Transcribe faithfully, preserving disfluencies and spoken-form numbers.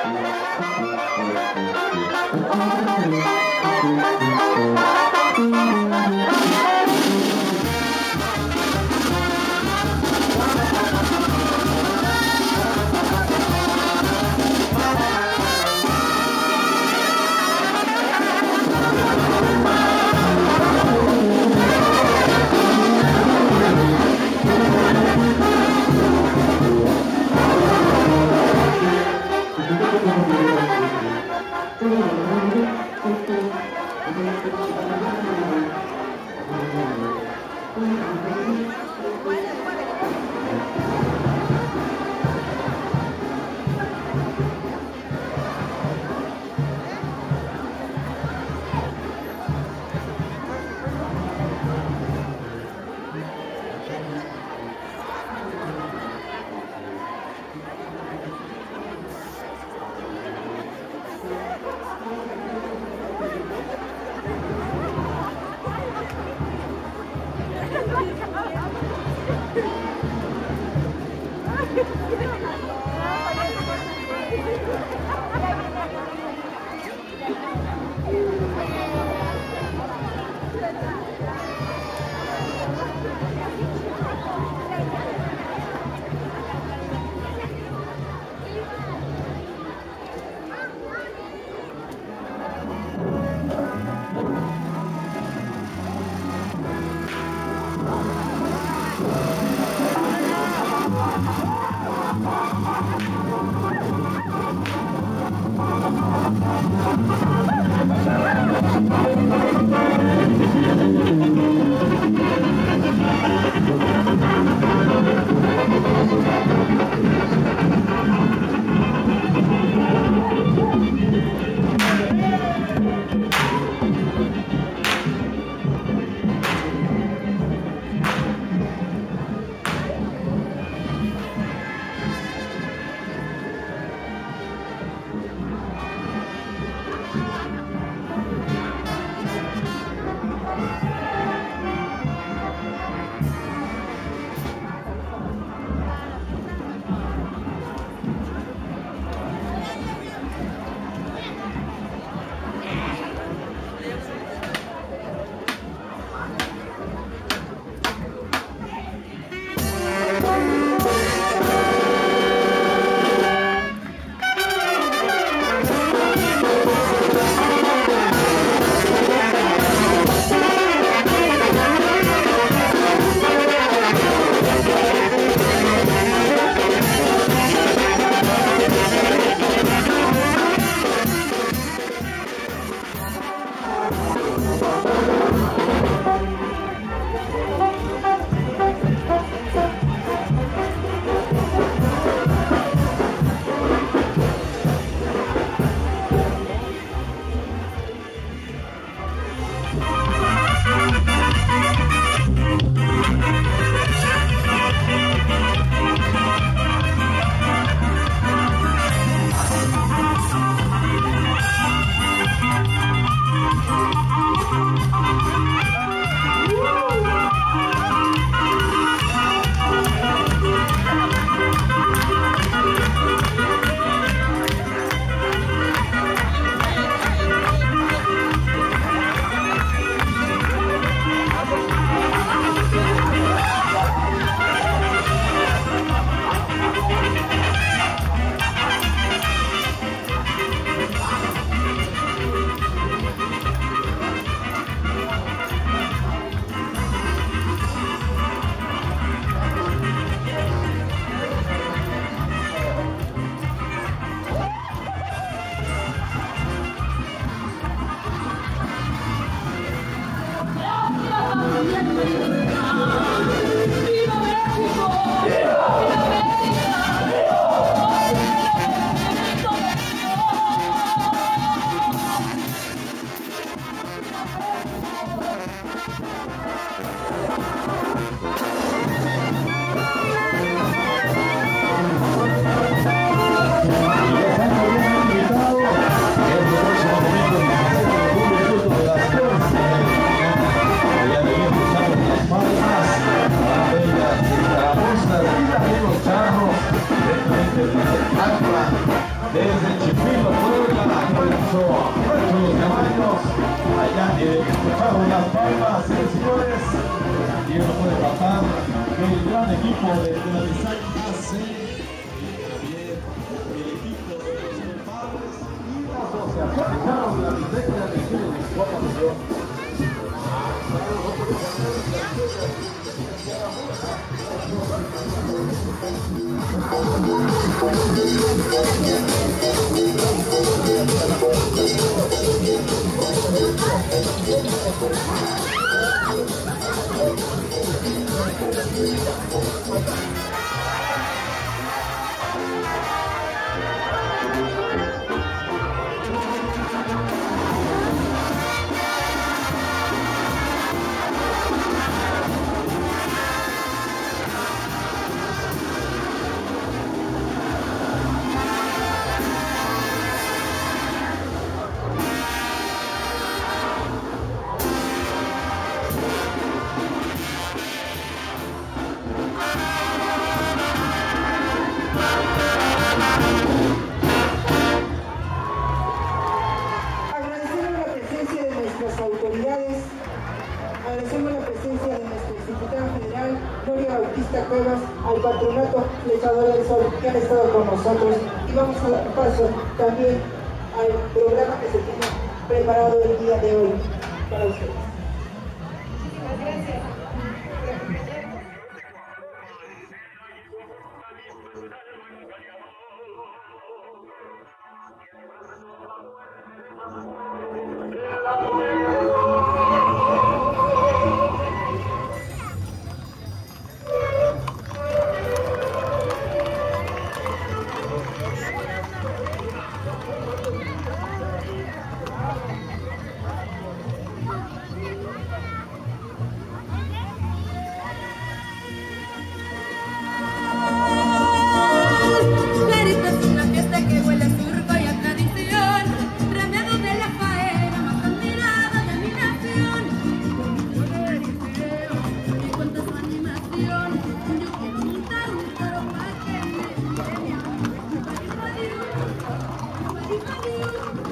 Desde aplauso a los caballos. Allá eh, escucharon las palmas, señores. Y no puede faltar el gran equipo de la Design A C. Y también el equipo de los padres y la asociación de la Design de Chile de Exportación. Autoridades, agradecemos la presencia de nuestra diputada federal, Gloria Bautista Cuevas, al patronato Flechador del Sol, que han estado con nosotros, y vamos a dar paso también al programa que se tiene preparado el día de hoy para ustedes. Muchísimas gracias. Thank you.